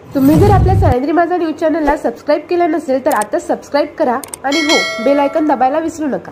तुम्ही जर आपल्या सह्याद्री माझा न्यूज चॅनलला सबस्क्राइब केलं नसेल तर आता सबस्क्राइब करा आणि हो बेल आयकॉन दाबायला विसरू नका।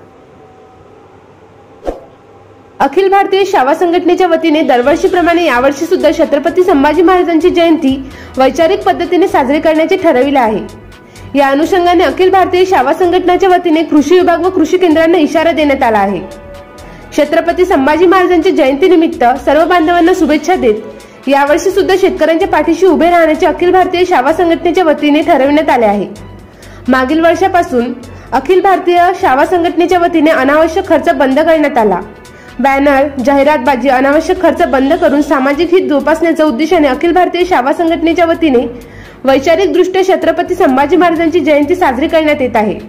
अखिल भारतीय शावा संघटनेच्या वतीने दरवर्षीप्रमाणे यावर्षी सुद्धा छत्रपती संभाजी महाराजांची जयंती वैचारिक पद्धतीने साजरी करण्याचे ठरविले आहे। या अनुषंगाने अखिल भारतीय शावा संघटनेच्या वतीने कृषी विभाग व कृषी केंद्रांना इशारा देण्यात आला आहे। छत्रपती संभाजी महाराजांच्या जयंतीनिमित्त सर्व बांधवांना शुभेच्छा देत यावर्षी सुद्धा शेतकऱ्यांच्या पाठीशी उभे राहण्याचे अखिल भारतीय शावा संघटनेच्या वतीने ठरविण्यात आले आहे। मागील वर्षापासून अखिल भारतीय शावा संघटनेच्या वतीने अनावश्यक खर्च बंद करण्यात आला। बॅनर, जाहिरातबाजी, अनावश्यक खर्च बंद करून सामाजिक हित जोपासण्याच्या उद्देशाने अखिल भारतीय शावा संघटनेच्या वतीने वैचारिक दृष्ट्या छत्रपती संभाजी महाराजांची जयंती साजरी करण्यात येत आहे।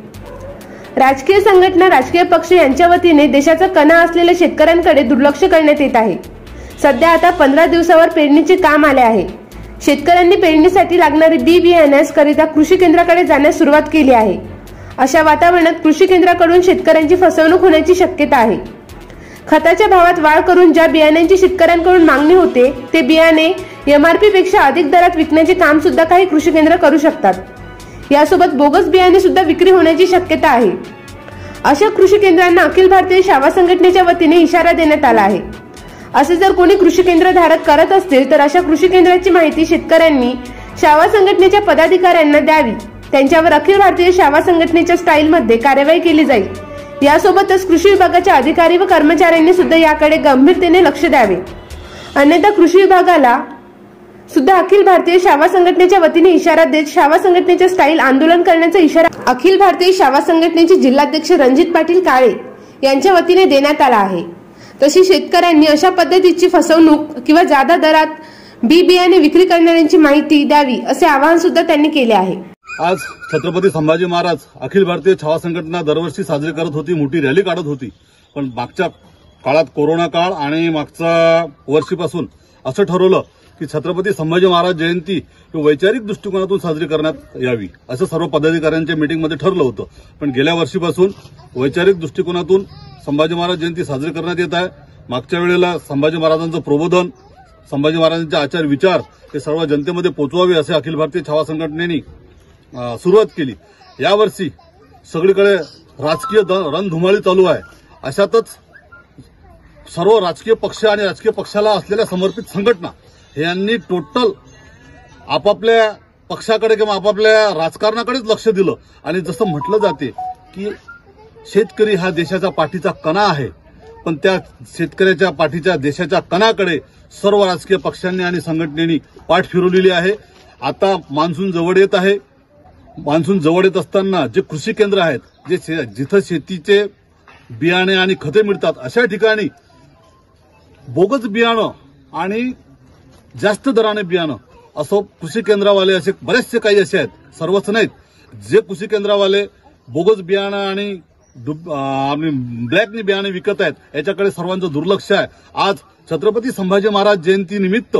राजकीय संघटना, राजकीय पक्ष यांच्या वतीने देशाचा कणा असलेल्या शेतकऱ्यांकडे दुर्लक्ष करण्यात येत आहे। सध्या आता 15 दिवसावर पेरणीचे काम आले आहे। शेतकऱ्यांनी पेरणीसाठी लागणारे बी बियाण्याकरिता कृषी केंद्राकडे जाण्यास सुरुवात केली आहे। अशा वातावरणात कृषी केंद्राकडून शेतकऱ्यांची फसवणूक होण्याची शक्यता आहे। खताच्या भावात वाढ करून ज्या बियाण्यांची शेतकऱ्यांकडून मागणी होते ते बियाणे MRP पेक्षा अधिक दरात विकण्याचे काम सुद्धा काही कृषी केंद्र करू शकतात। यासोबत बोगस बियाणे सुद्धा विक्री होण्याची शक्यता आहे। अशा कृषी केंद्रांना अखिल भारतीय शावा संघटनेच्या वतीने इशारा देण्यात आला आहे। असे जर कोणी कृषी केंद्र धारक करत असतील तर अशा कृषी केंद्राची माहिती शेतकऱ्यांनी शावा संघटनेच्या पदाधिकाऱ्यांना द्यावी। त्यांच्यावर अखिल भारतीय शावा संघटनेच्या स्टाईलमध्ये कारवाई केली जाईल। यासोबतच कृषी विभागाच्या अधिकारी व कर्मचाऱ्यांनी सुद्धा याकडे गंभीरतेने लक्ष द्यावे, अन्यथा कृषी विभागाला सुद्धा अखिल भारतीय शावा संघटनेच्या वतीने इशारा देत शावा संघटनेच्या स्टाईल आंदोलन करण्याचा इशारा अखिल भारतीय शावा संघटनेचे जिल्हाध्यक्ष रणजित पाटील काळे यांच्या वतीने देण्यात आला आहे। तशी शेतकऱ्यांनी अशा पद्धतीची फसवणूक किंवा जादा दरात बी बियाणे विक्री करणाऱ्यांची माहिती द्यावी असे आवाहन सुद्धा त्यांनी केले आहे। आज छत्रपती संभाजी महाराज अखिल भारतीय छावा संघटना दरवर्षी साजरी करत होती, मोठी रॅली काढत होती। पण मागच्या काळात कोरोना काळ आणि मागच्या वर्षीपासून असं ठरवलं की छत्रपती संभाजी महाराज जयंती वैचारिक दृष्टिकोनातून साजरी करण्यात यावी असं सर्व पदाधिकाऱ्यांच्या मीटिंगमध्ये ठरलं होतं। पण गेल्या वर्षीपासून वैचारिक दृष्टिकोनातून संभाजी महाराज जयंती साजरी करण्यात येत आहे। मागच्या वेळेला संभाजी महाराजांचं प्रबोधन, संभाजी महाराजांचे आचार विचार हे सर्व जनतेमध्ये पोहोचवावे असे अखिल भारतीय छावा संघटनेने सुरुवात केली। यावर्षी सगळीकडे राजकीय रणधुमाळी चालू आहे। अशातच सर्व राजकीय पक्ष आणि राजकीय पक्षाला असलेल्या समर्पित संघटना यांनी टोटल आपापल्या पक्षाकडे किंवा आपापल्या राजकारणाकडेच लक्ष दिलं। आणि जसं म्हटलं जाते की शेतकरी हा देशाचा पाठीचा कणा आहे, पण त्या शेतकऱ्याच्या पाठीच्या देशाच्या कणाकडे सर्व राजकीय पक्षांनी आणि संघटनेनी पाठ फिरवलेली आहे। आता मान्सून जवळ येत आहे। मान्सून जवळ येत असताना जे कृषी केंद्र आहेत, जिथं शेतीचे बियाणे आणि खते मिळतात, अशा ठिकाणी बोगस बियाणं आणि जास्त दराने बियाणं असं कृषी केंद्रावाले असे बरेचसे काही असे आहेत, सर्वच नाहीत, जे कृषी केंद्रावाले बोगस बियाणं आणि ब्लॅकनी बियाणे विकत आहेत, याच्याकडे सर्वांचं दुर्लक्ष आहे। आज छत्रपती संभाजी महाराज जयंती निमित्त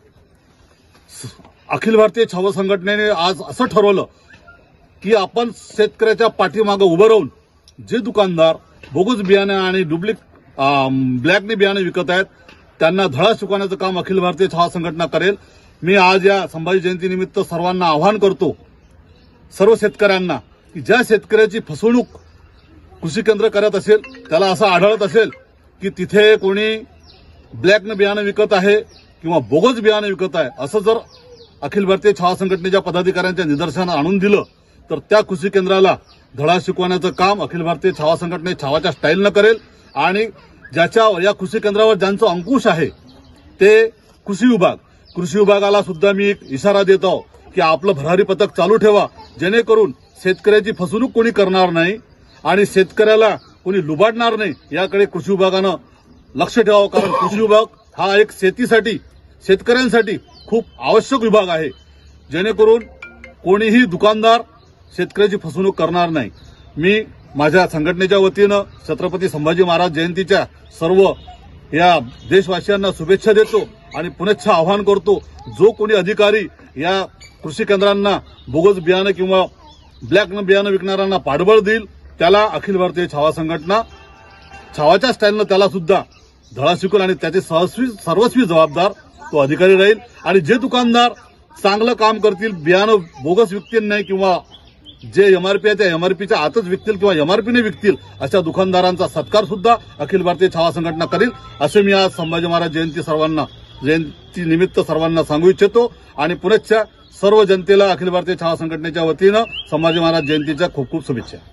अखिल भारतीय छावा संघटनेने आज असं ठरवलं की आपण शेतकऱ्याच्या पाठीमागे उभं राहून जे दुकानदार बोगस बियाणे आणि ब्लॅकने बियाणे विकत आहेत त्यांना धडा शिकवण्याचं काम अखिल भारतीय छावा संघटना करेल। मी आज या संभाजी जयंती निमित्त सर्वांना आवाहन करतो, सर्व शेतकऱ्यांना, की ज्या शेतकऱ्याची फसवणूक कृषी केंद्र करत असेल, त्याला असं आढळत असेल की तिथे कोणी ब्लॅकने बियाणे विकत आहे किंवा बोगस बियाणे विकत आहे, असं जर अखिल भारतीय छावा संघटनेच्या पदाधिकाऱ्यांच्या निदर्शनास आणून दिलं तर त्या कृषी केंद्राला धडा शिकवण्याचं काम अखिल भारतीय छावा संघटने छावाच्या स्टाईलनं करेल। आणि या कृषी केंद्रावर ज्यांचं अंकुश आहे ते कृषी विभागाला सुद्धा मी एक इशारा देतो की आपलं भरारी पथक चालू ठेवा, जेणेकरून शेतकऱ्याची फसवणूक कोणी करणार नाही आणि शेतकऱ्याला कोणी लुबाडणार नाही, याकडे कृषी विभागानं लक्ष ठेवावं। कारण कृषी विभाग हा एक शेतकऱ्यांसाठी खूप आवश्यक विभाग आहे, जेणेकरून कोणीही दुकानदार शेतकऱ्याची फसवणूक करणार नाही। मी माझ्या संघटनेच्या वतीनं छत्रपती संभाजी महाराज जयंतीच्या सर्व या देशवासियांना शुभेच्छा देतो आणि पुनश्च आवाहन करतो, जो कोणी अधिकारी या कृषी केंद्रांना बोगस बियाणं किंवा ब्लॅक बियाणं विकणाऱ्यांना पाठबळ देईल त्याला अखिल भारतीय छावा संघटना छावाच्या स्टाईलनं त्याला सुद्धा धडा शिकवेल आणि त्याचे सर्वस्वी जबाबदार तो अधिकारी राहील। आणि जे दुकानदार चांगलं काम करतील, बियाणं बोगस विकतील नाही किंवा जे एमआरपी आहे त्या एमआरपीच्या आतच विकतील किंवा एमआरपीने विकतील अशा दुकानदारांचा सत्कार सुद्धा अखिल भारतीय छावा संघटना करेल, असे मी आज संभाजी महाराज जयंती निमित्त सर्वांना सांगू इच्छितो आणि पुण्याच्या सर्व जनतेला अखिल भारतीय छावा संघटनेच्या वतीनं संभाजी महाराज जयंतीच्या खूप खूप शुभेच्छा.